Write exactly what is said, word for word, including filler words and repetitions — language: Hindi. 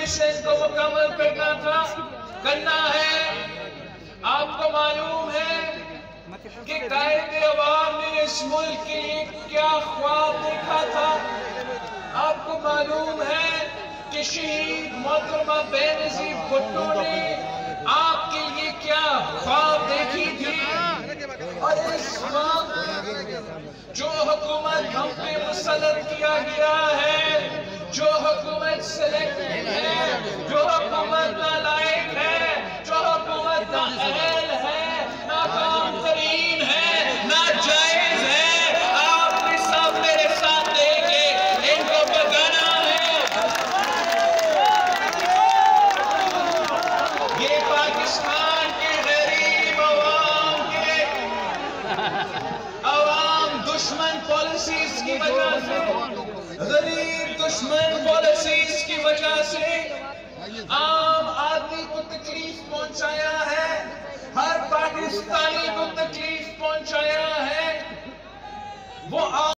मिशन को मुकम्मल करना था, करना है। आपको मालूम है कि कायदे अवाम ने इस मुल्क के लिए क्या ख्वाब देखा था। आपको मालूम है कि शहीद मोहतरमा बेनजीर भुट्टो ने आपके लिए क्या ख्वाब देखी थी। और इस वक्त जो हुकूमत हम पे मुसल्लत किया गया है, जो हुकूमत सेलेक्टेड है, जो हुकूमत नालायक है, जो हुकूमत नाअहल है, नाकाम तरीन है, नाजायज है, आपने सब मेरे साथ देखे इनको भगाना है। ये पाकिस्तान के गरीब अवाम के अवाम दुश्मन पॉलिसीज की वजह से, गरीब दुश्मन पॉलिसीज की वजह से आम आदमी को तकलीफ पहुंचाया है, हर पाकिस्तानी को तकलीफ पहुंचाया है। वो